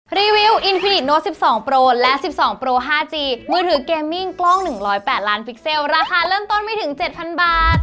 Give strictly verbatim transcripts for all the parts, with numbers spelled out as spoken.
รีวิว Infinix Note สิบสอง Pro และ สิบสอง Pro ไฟว์ จี มือถือเกมมิ่งกล้อง หนึ่งร้อยแปด ล้านพิกเซล ราคาเริ่มต้นไม่ถึง เจ็ดพัน บาท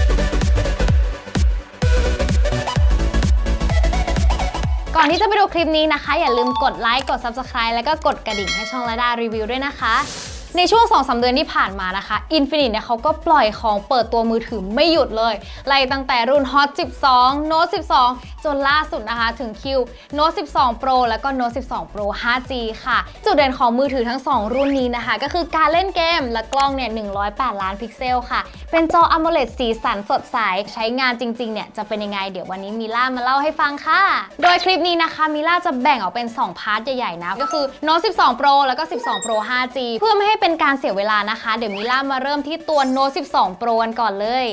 ก่อนที่จะไปดูคลิปนี้นะคะ อย่าลืมกดไลค์ กด ซับสไครบ์ แล้วก็กดกระดิ่งให้ช่องระดารีวิวด้วยนะคะในช่วง สองสาม เดือนที่ผ่านมานะคะ Infinix เนี่ยเขาก็ปล่อยของเปิดตัวมือถือไม่หยุดเลยไล่ตั้งแต่รุ่น Hot สิบสอง Note สิบสอง จนล่าสุดนะคะถึงคิว Note สิบสอง Pro แล้วก็ Note สิบสอง Pro ไฟว์ จี ค่ะจุดเด่นของมือถือทั้งสองรุ่นนี้นะคะก็คือการเล่นเกมและกล้องเนี่ยหนึ่งร้อยแปด ล้านพิกเซลค่ะเป็นจอ AMOLED สีสันสดใสใช้งานจริงๆเนี่ยจะเป็นยังไงเดี๋ยววันนี้มิล่ามาเล่าให้ฟังค่ะโดยคลิปนี้นะคะมิล่าจะแบ่งออกเป็นสองพาร์ทใหญ่ๆนะก็คือ Note สิบสอง Pro แล้วก็ สิบสอง Pro ไฟว์ จี เพื่อไม่ให้เป็นการเสียเวลานะคะเดี๋ยวมิล่ามาเริ่มที่ตัว Note สิบสอง Pro กันก่อนเลย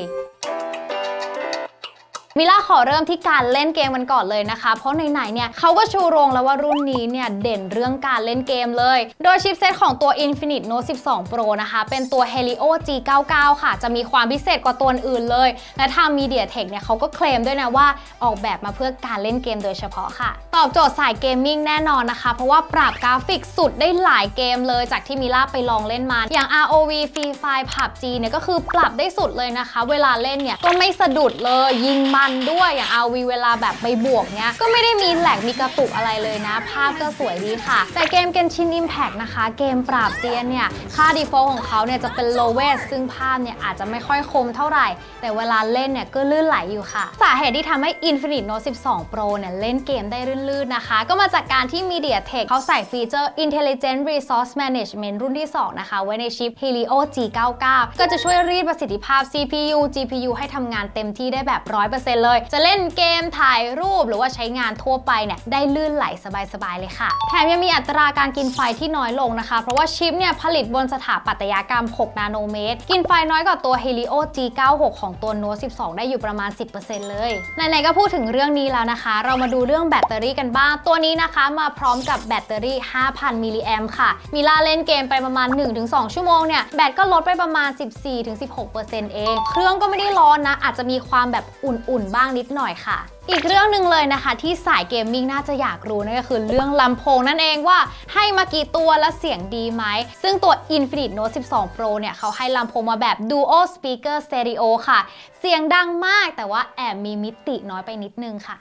มิล่าขอเริ่มที่การเล่นเกมกันก่อนเลยนะคะเพราะไหนๆเนี่ยเขาก็ชูโรงแล้วว่ารุ่นนี้เนี่ยเด่นเรื่องการเล่นเกมเลยโดยชิปเซตของตัว Infinix Note สิบสอง Pro นะคะเป็นตัว Helio จี เก้าสิบเก้า ค่ะจะมีความพิเศษกว่าตัวอื่นเลยและทาง MediaTek เนี่ยเขาก็เคลมด้วยนะว่าออกแบบมาเพื่อการเล่นเกมโดยเฉพาะค่ะตอบโจทย์สายเกมมิ่งแน่นอนนะคะเพราะว่าปรับกราฟิกสุดได้หลายเกมเลยจากที่มิล่าไปลองเล่นมาอย่าง อาร์ โอ วี Free Fire พับจี เนี่ยก็คือปรับได้สุดเลยนะคะเวลาเล่นเนี่ยก็ไม่สะดุดเลยยิงมันด้วยอย่าง อาร์ โอ วี เวลาแบบไปบวกเนี้ยก็ไม่ได้มีแหลกมีกระตุกอะไรเลยนะภาพก็สวยดีค่ะแต่เกม Genshin Impact นะคะเกมปราบเซียนเนี่ยค่า default ของเขาเนี่ยจะเป็น lowest ซึ่งภาพเนี่ยอาจจะไม่ค่อยคมเท่าไหร่แต่เวลาเล่นเนี่ยก็ลื่นไหลอยู่ค่ะสาเหตุที่ทำให้ Infinix Note สิบสอง Pro เนี่ยเล่นเกมได้ลื่นๆนะคะก็มาจากการที่ MediaTek เขาใส่ฟีเจอร์ Intelligent Resource Management รุ่นที่สองนะคะไว้ในชิป Helio จี เก้าสิบเก้า ก็จะช่วยรีดประสิทธิภาพ ซี พี ยู จี พี ยู ให้ทำงานเต็มที่ได้แบบ ร้อยเปอร์เซ็นต์ เลยจะเล่นเกมถ่ายรูปหรือว่าใช้งานทั่วไปเนี่ยได้ลื่นไหลสบายๆเลยค่ะแถมยังมีอัตราการกินไฟที่น้อยลงนะคะเพราะว่าชิปเนี่ยผลิตบนสถาปัตยกรรมหกนาโนเมตรกินไฟน้อยกว่าตัว Helio จี เก้าสิบหก ของตัว Note สิบสอง ได้อยู่ประมาณ สิบเปอร์เซ็นต์ เลยไหนๆก็พูดถึงเรื่องนี้แล้วนะคะเรามาดูเรื่องแบตเตอรี่กันบ้างตัวนี้นะคะมาพร้อมกับแบตเตอรี่ ห้าพัน มิลลิแอมป์ค่ะมิล่าเล่นเกมไปประมาณ หนึ่งถึงสอง ชั่วโมงเนี่ยแบตก็ลดไปประมาณ สิบสี่ถึงสิบหกเปอร์เซ็นต์ เองเครื่องก็ไม่ได้ร้อนนะอาจจะมีความแบบอุ่นๆบ้างนิดหน่อยค่ะอีกเรื่องหนึ่งเลยนะคะที่สายเกมมิ่งน่าจะอยากรู้นั่นก็คือเรื่องลำโพงนั่นเองว่าให้มากี่ตัวและเสียงดีไหมซึ่งตัว Infinix Note สิบสอง Pro เนี่ยเขาให้ลำโพงมาแบบ Dual Speaker Stereo ค่ะเสียงดังมากแต่ว่าแอบมีมิติน้อยไปนิดนึงค่ะ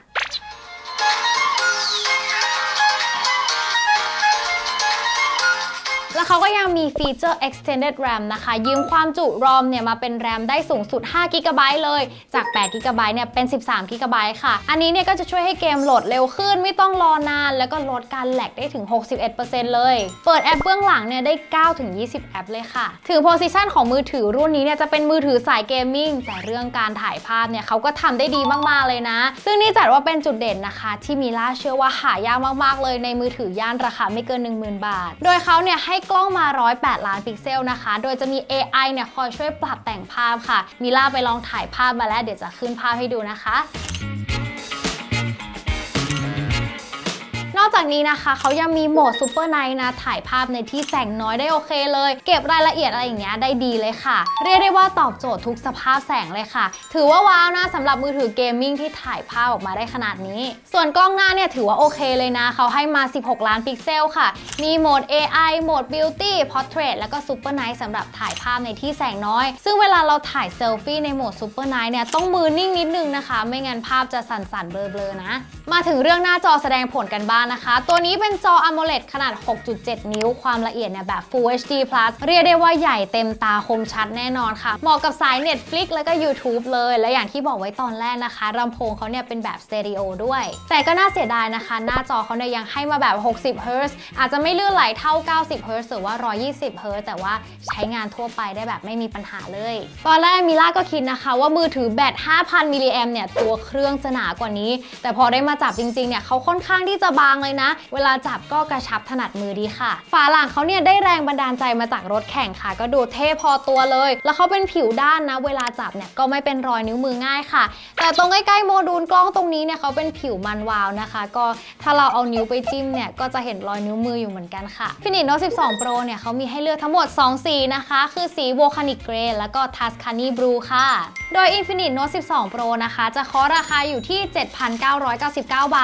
แล้วเขาก็ยังมีฟีเจอร์ Extended RAM นะคะยืมความจุ รอม เนี่ยมาเป็น แรม ได้สูงสุด ห้า กิกะไบต์ เลยจาก แปด กิกะไบต์ เนี่ยเป็น สิบสาม กิกะไบต์ ค่ะอันนี้เนี่ยก็จะช่วยให้เกมโหลดเร็วขึ้นไม่ต้องรอนานแล้วก็ลดการแหลกได้ถึง หกสิบเอ็ดเปอร์เซ็นต์ เลยเปิดแอปเบื้องหลังเนี่ยได้ เก้าถึงยี่สิบ แอปเลยค่ะถึงโพซิชันของมือถือรุ่นนี้เนี่ยจะเป็นมือถือสายเกมมิ่งแต่เรื่องการถ่ายภาพเนี่ยเขาก็ทำได้ดีมากๆเลยนะซึ่งนี่จัดว่าเป็นจุดเด่นนะคะที่มิล่าเชื่อว่าหายากมากๆเลยในมือถือย่านราคาไม่เกิน หนึ่งหมื่น บาทโดยเขาเนี่ยให้กล้องมาหนึ่งร้อยแปด ล้านพิกเซลนะคะโดยจะมี เอ ไอ เนี่ยคอยช่วยปรับแต่งภาพค่ะมิล่าไปลองถ่ายภาพมาแล้วเดี๋ยวจะขึ้นภาพให้ดูนะคะนอกจากนี้นะคะเขายังมีโหมด Super Night นะถ่ายภาพในที่แสงน้อยได้โอเคเลยเก็บรายละเอียดอะไรอย่างเงี้ยได้ดีเลยค่ะเรียกได้ว่าตอบโจทย์ทุกสภาพแสงเลยค่ะถือว่าว้าวนะสำหรับมือถือเกมมิ่งที่ถ่ายภาพออกมาได้ขนาดนี้ส่วนกล้องหน้าเนี่ยถือว่าโอเคเลยนะเขาให้มาสิบหกล้านพิกเซลค่ะมีโหมด เอ ไอ โหมด Beauty Portrait แล้วก็ Super Night สำหรับถ่ายภาพในที่แสงน้อยซึ่งเวลาเราถ่ายเซลฟี่ในโหมด Super Night เนี่ยต้องมือนิ่งนิดนึงนะคะไม่งั้นภาพจะสั่นๆเบลอๆนะมาถึงเรื่องหน้าจอแสดงผลกันบ้างนะคะตัวนี้เป็นจอ AMOLED ขนาด หกจุดเจ็ด นิ้วความละเอียดเนี่ยแบบ Full เอช ดี พลัส เรียกได้ว่าใหญ่เต็มตาคมชัดแน่นอนค่ะเหมาะกับสาย Netflix แล้วก็ YouTube เลยและอย่างที่บอกไว้ตอนแรกนะคะลำโพงเขาเนี่ยเป็นแบบสเตอริโอด้วยแต่ก็น่าเสียดายนะคะหน้าจอเขาเนี่ยยังให้มาแบบหกสิบเฮิร์ตซ์อาจจะไม่ลื่นไหลเท่าเก้าสิบเฮิร์ตซ์หรือว่าหนึ่งร้อยยี่สิบเฮิร์ตซ์แต่ว่าใช้งานทั่วไปได้แบบไม่มีปัญหาเลยตอนแรกมิล่าก็คิดนะคะว่ามือถือแบต ห้าพัน มิลลิแอมป์เนี่ยตัวเครื่องจะหนากว่านี้แต่พอได้มาจับจริงๆเนี่ยเขาค่อนข้างที่จะบางเลยนะเวลาจับก็กระชับถนัดมือดีค่ะฝาหลังเขาเนี่ยได้แรงบันดาลใจมาจากรถแข่งค่ะก็ดูเท่พอตัวเลยแล้วเขาเป็นผิวด้านนะเวลาจับเนี่ยก็ไม่เป็นรอยนิ้วมือง่ายค่ะแต่ตรงใกล้ๆโมดูลกล้องตรงนี้เนี่ยเขาเป็นผิวมันวาวนะคะก็ถ้าเราเอานิ้วไปจิ้มเนี่ยก็จะเห็นรอยนิ้วมืออยู่เหมือนกันค่ะ Infinix Note สิบสอง Pro เนี่ยเขามีให้เลือกทั้งหมดสองสีนะคะคือสี Volcanic Grey แล้วก็ Tuscany Blue ค่ะโดย Infinix Note สิบสอง Pro นะคะจะเคาะราคาอยู่ที่ เจ็ดพันเก้าร้อยเก้าสิบเก้า บาท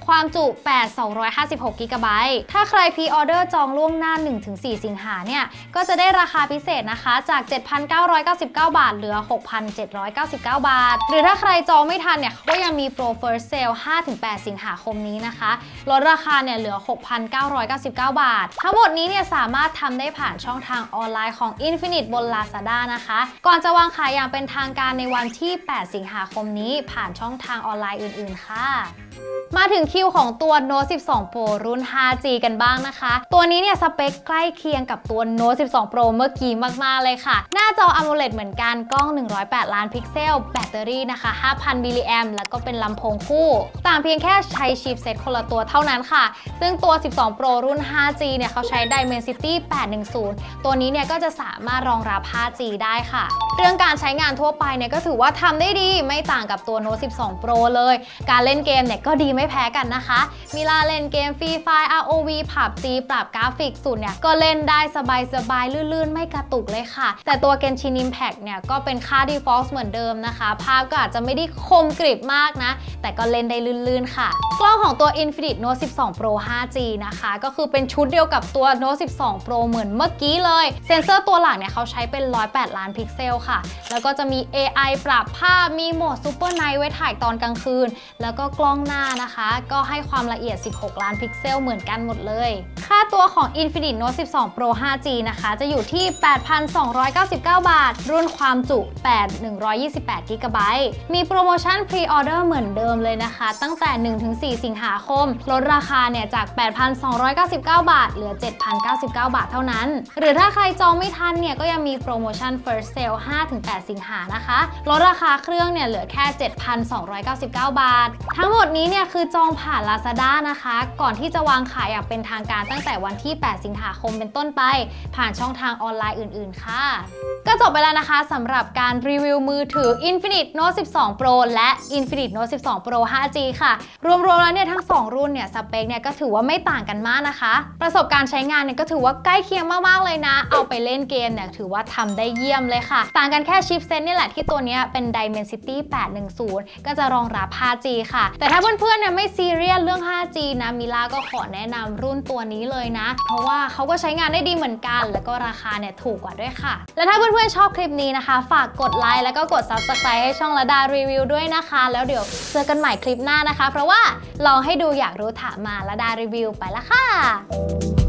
ความจุแปด สองร้อยห้าสิบหก กิกะไบต์ถ้าใครพรีออเดอร์จองล่วงหน้า หนึ่งถึงสี่ สิงหาเนี่ยก็จะได้ราคาพิเศษนะคะจาก เจ็ดพันเก้าร้อยเก้าสิบเก้า บาทเหลือ หกพันเจ็ดร้อยเก้าสิบเก้า บาทหรือถ้าใครจองไม่ทันเนี่ยก็ยังมีโปร First Sale ห้าถึงแปด สิงหาคมนี้นะคะลดราคาเนี่ยเหลือ หกพันเก้าร้อยเก้าสิบเก้า บาททั้งหมดนี้เนี่ยสามารถทำได้ผ่านช่องทางออนไลน์ของ Infinite บน Lazada นะคะก่อนจะวางขายอย่างเป็นทางการในวันที่ แปด สิงหาคมนี้ผ่านช่องทางออนไลน์อื่นๆค่ะมาถึงคิวของตัว โน้ต สิบสอง โปร รุ่น ไฟว์จี กันบ้างนะคะตัวนี้เนี่ยสเปคใกล้เคียงกับตัว โน้ต สิบสอง โปร เมื่อกี้มากๆเลยค่ะหน้าจอ AMOLED เหมือนกันกล้องหนึ่งร้อยแปดล้านพิกเซลแบตเตอรี่นะคะ ห้าพัน มิลลิแอมป์แล้วก็เป็นลำโพงคู่ต่างเพียงแค่ใช้ชิปเซ็ตคนละตัวเท่านั้นค่ะซึ่งตัว สิบสอง โปร รุ่น ไฟว์จี เนี่ยเขาใช้ Dimensity แปดหนึ่งศูนย์ ตัวนี้เนี่ยก็จะสามารถรองรับ ไฟว์จี ได้ค่ะเรื่องการใช้งานทั่วไปเนี่ยก็ถือว่าทำได้ดีไม่ต่างกับตัว โน้ต สิบสอง โปร เลยการเล่นเกมเนี่ยก็ดีไม่แพ้กันนะคะมีลาเล่นเกมฟรีไฟร์ อาร์ โอ วี พับจี ปรับกราฟิกสุดเนี่ยก็เล่นได้สบายๆลื่นๆไม่กระตุกเลยค่ะแต่ตัว Genshin Impact เนี่ยก็เป็นค่า Default เหมือนเดิมนะคะภาพก็อาจจะไม่ได้คมกริบมากนะแต่ก็เล่นได้ลื่นๆค่ะกล้องของตัว Infinite Note สิบสอง Pro ไฟว์จี นะคะก็คือเป็นชุดเดียวกับตัว Note สิบสอง Pro เหมือนเมื่อกี้เลยเซ็นเซอร์ตัวหลังเนี่ยเขาใช้เป็นหนึ่งร้อยแปดล้านพิกเซลค่ะแล้วก็จะมี เอ ไอ ปรับภาพมีโหมด Super Night ไว้ถ่ายตอนกลางคืนแล้วก็กล้องหน้านะคะก็ให้ความละเอียดสิบหกล้านพิกเซลเหมือนกันหมดเลยค่าตัวของ Infinite Note สิบสอง Pro ไฟว์จี นะคะจะอยู่ที่ แปดพันสองร้อยเก้าสิบเก้า บาทรุ่นความจุแปด หนึ่งร้อยยี่สิบแปด กิกะไบต์มีโปรโมชั่นพรีออเดอร์เหมือนเดิมเลยนะคะตั้งแต่ หนึ่งถึงสี่ สิงหาคมลดราคาเนี่ยจาก แปดพันสองร้อยเก้าสิบเก้า บาทเหลือ เจ็ดพันเก้าสิบเก้า บาทเท่านั้นหรือถ้าใครจองไม่ทันเนี่ยก็ยังมีโปรโมชั่น First Sale ห้าถึงแปด สิงหานะคะลดราคาเครื่องเนี่ยเหลือแค่ เจ็ดพันสองร้อยเก้าสิบเก้า บาททั้งหมดนี้เนี่ยคือจองผ่าน Lazada นะคะก่อนที่จะวางขายอย่างเป็นทางการตั้งแต่วันที่ แปด สิงหาคมเป็นต้นไปผ่านช่องทางออนไลน์อื่นๆค่ะก็จบไปแล้วนะคะสำหรับการรีวิวมือถือ Infinite Note สิบสอง Pro และ Infinite Note สิบสอง Pro ไฟว์จี ค่ะรวมๆแล้วเนี่ยทั้งสองรุ่นเนี่ยสเปคเนี่ยก็ถือว่าไม่ต่างกันมากนะคะประสบการณ์ใช้งานเนี่ยก็ถือว่าใกล้เคียงมากๆเลยนะเอาไปเล่นเกมเนี่ยถือว่าทำได้เยี่ยมเลยค่ะต่างกันแค่ชิปเซ็ตนี่แหละที่ตัวนี้เป็น Dimensity แปดหนึ่งศูนย์ก็จะรองรับ ไฟว์จี ค่ะแต่ถ้าเพื่อนๆเนี่ยไม่ซีเรียสเรื่อง ไฟว์จี นะมิล่าก็ขอแนะนำรุ่นตัวนี้เลยนะเพราะว่าเขาก็ใช้งานได้ดีเหมือนกันแล้วก็ราคาเนี่ยถูกกว่าด้วยค่ะและถ้าเพื่อนๆชอบคลิปนี้นะคะฝากกดไลค์แล้วก็กด ซับสไครบ์ ให้ช่องระดารีวิวด้วยนะคะแล้วเดี๋ยวเจอกันใหม่คลิปหน้านะคะเพราะว่าลองให้ดูอยากรู้ถามมาระดารีวิวไปละค่ะ